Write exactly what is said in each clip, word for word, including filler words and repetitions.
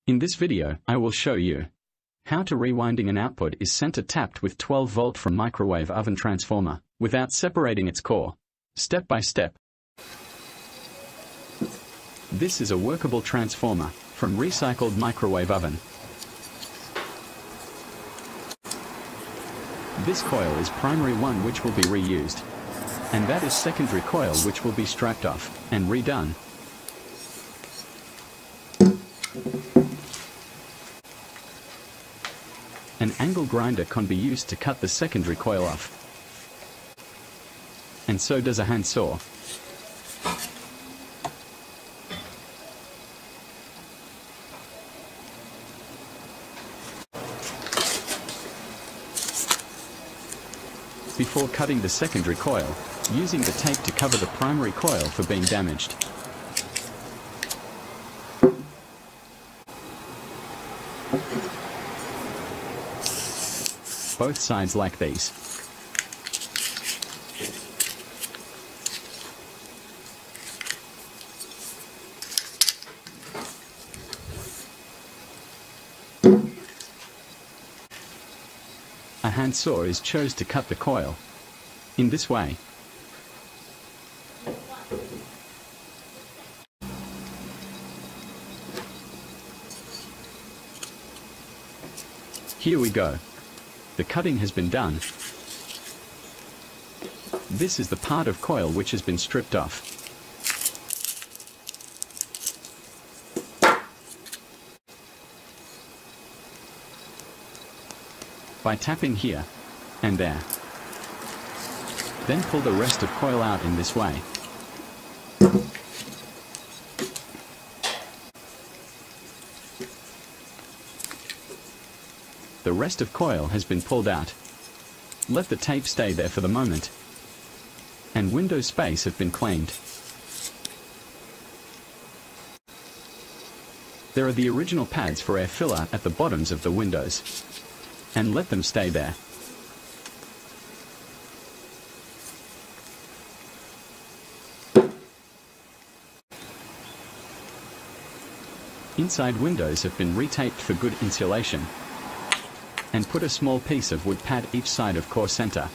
In this video, I will show you how to rewinding an output is center tapped with twelve volt from microwave oven transformer without separating its core, step by step. This is a workable transformer from recycled microwave oven. This coil is primary one which will be reused, and that is secondary coil which will be strapped off and redone. An angle grinder can be used to cut the secondary coil off, and so does a handsaw. Before cutting the secondary coil, using the tape to cover the primary coil for being damaged. Both sides like these. A handsaw is chosen to cut the coil in this way. Here we go. The cutting has been done. This is the part of coil which has been stripped off. By tapping here and there. Then pull the rest of coil out in this way. The rest of coil has been pulled out. Let the tape stay there for the moment. And window space have been cleaned. There are the original pads for air filler at the bottoms of the windows. And let them stay there. Inside windows have been retaped for good insulation. And put a small piece of wood pad each side of core center.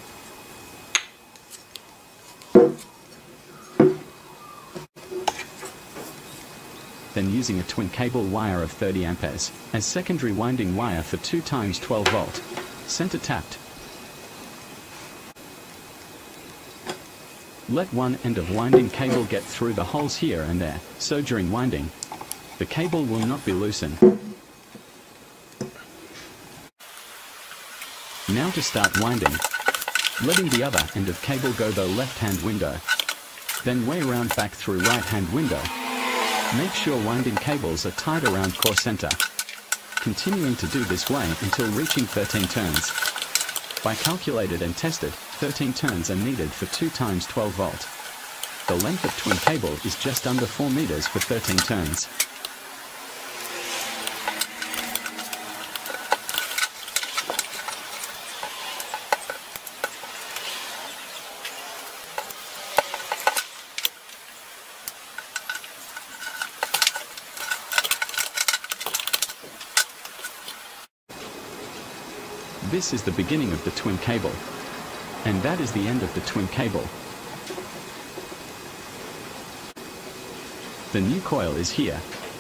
Then using a twin cable wire of thirty amperes as secondary winding wire for two times twelve volt, center tapped. Let one end of winding cable get through the holes here and there, so during winding, the cable will not be loosened. Now to start winding, letting the other end of cable go the left-hand window, then way around back through right-hand window. Make sure winding cables are tied around core center, continuing to do this way until reaching thirteen turns. By calculated and tested, thirteen turns are needed for two times twelve volt. The length of twin cable is just under four meters for thirteen turns. This is the beginning of the twin cable, and that is the end of the twin cable. The new coil is here.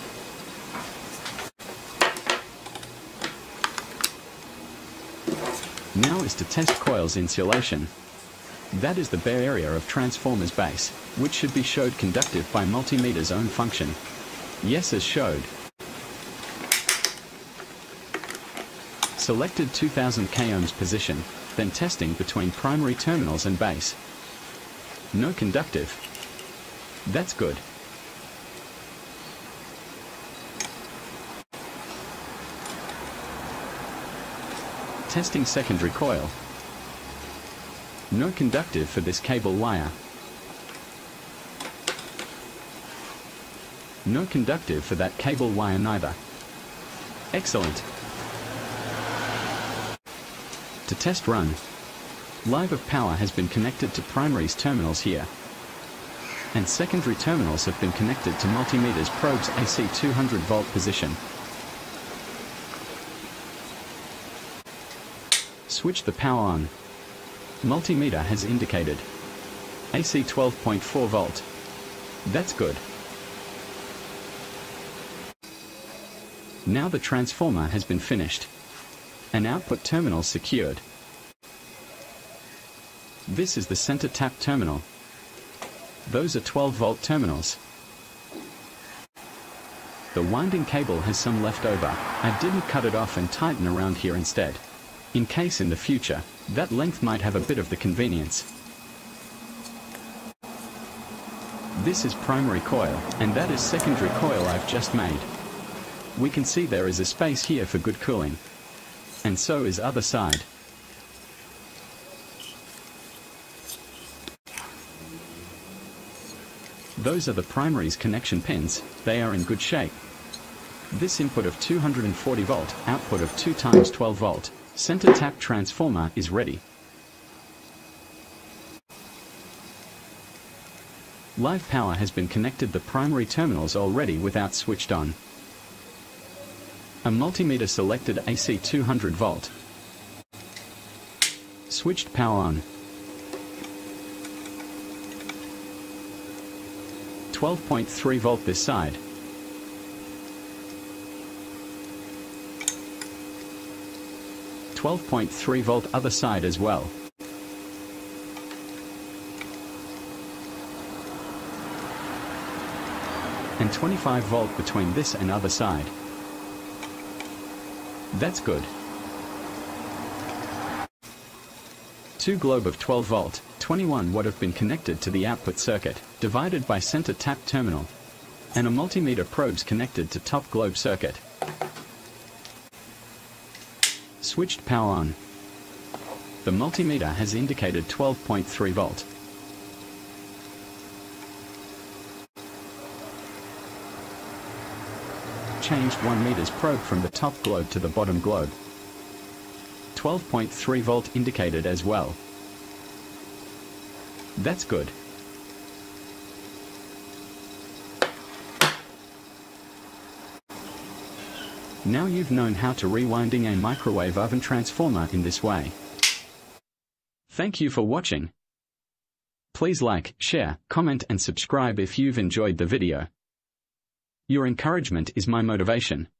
Now is to test coil's insulation. That is the bare area of transformer's base, which should be showed conductive by multimeter's own function. Yes, as showed. Selected two thousand k ohms position, then testing between primary terminals and base. No conductive. That's good. Testing secondary coil. No conductive for this cable wire. No conductive for that cable wire neither. Excellent. To test run, Live of power has been connected to primary's terminals here, and secondary terminals have been connected to multimeters probe's A C two hundred volt position. Switch the power on. Multimeter has indicated A C twelve point four volt. That's good. Now the transformer has been finished. An output terminal secured. This is the center tap terminal. Those are twelve volt terminals. The winding cable has some left over. I didn't cut it off and tighten around here instead. In case in the future, that length might have a bit of the convenience. This is primary coil, and that is secondary coil I've just made. We can see there is a space here for good cooling. And so is other side. Those are the primaries connection pins. They are in good shape. This input of two hundred forty volt, output of two times twelve volt, center tap transformer is ready. Live power has been connected. The primary terminals already without switched on. A multimeter selected A C two hundred volt. Switched power on. twelve point three volt this side. twelve point three volt other side as well. And twenty-five volt between this and other side. That's good. Two globe of twelve volt, twenty-one watt have been connected to the output circuit, divided by center tap terminal. And a multimeter probes connected to top globe circuit. Switched power on. The multimeter has indicated twelve point three volt. Changed one meter's probe from the top globe to the bottom globe. twelve point three volt indicated as well. That's good. Now you've known how to rewinding a microwave oven transformer in this way. Thank you for watching. Please like, share, comment and subscribe if you've enjoyed the video. Your encouragement is my motivation.